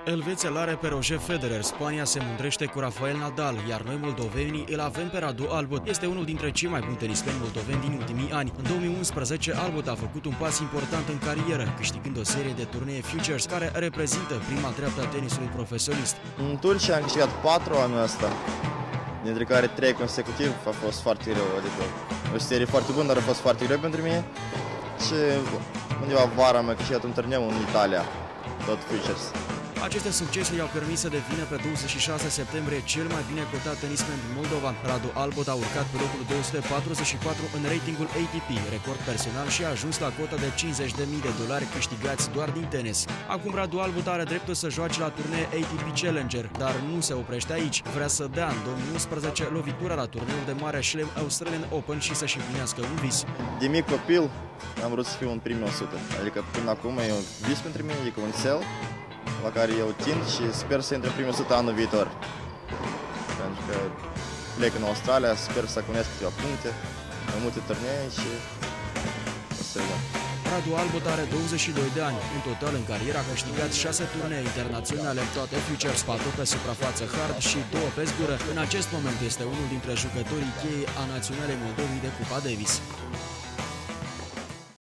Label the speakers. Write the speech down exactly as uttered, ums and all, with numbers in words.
Speaker 1: Elveția l-are pe Roger Federer, Spania se mândrește cu Rafael Nadal, iar noi moldovenii îl avem pe Radu Albot. Este unul dintre cei mai buni tenismeni moldoveni din ultimii ani. În două mii unsprezece, Albot a făcut un pas important în carieră, câștigând o serie de turnee Futures, care reprezintă prima treaptă a tenisului profesionist.
Speaker 2: În Turcia am câștigat patru anul ăsta, dintre care trei consecutiv a fost foarte greu, adică o serie foarte bună, dar a fost foarte greu pentru mine. Și undeva vara am câștigat un turneu în Italia, tot Futures.
Speaker 1: Aceste succese i-au permis să devină pe douăzeci și șase septembrie cel mai bine cotat tenismen din Moldova. Radu Albot a urcat pe locul două sute patruzeci și patru în ratingul A T P, record personal, și a ajuns la cota de cincizeci de mii de dolari câștigați doar din tenis. Acum Radu Albot are dreptul să joace la turnee A T P Challenger, dar nu se oprește aici. Vrea să dea în două mii unsprezece lovitura la turneul de mare șlem Australian Open și să-și împlinească un vis.
Speaker 2: De mic copil am vrut să fiu în primul o sută, adică până acum e un vis pentru mine, adică un cel la care eu tind și sper să intre în primul o sută anul viitor. Pentru că plec în Australia, sper să acumulez câteva puncte, mai multe turnee și o să vedem.
Speaker 1: Radu Albot are douăzeci și doi de ani. În total, în carieră a câștigat șase turnee internaționale, toate Futures, patru pe suprafață hard și două pe zgură. În acest moment este unul dintre jucătorii cheie a naționalei Moldovei de Cupa Davis.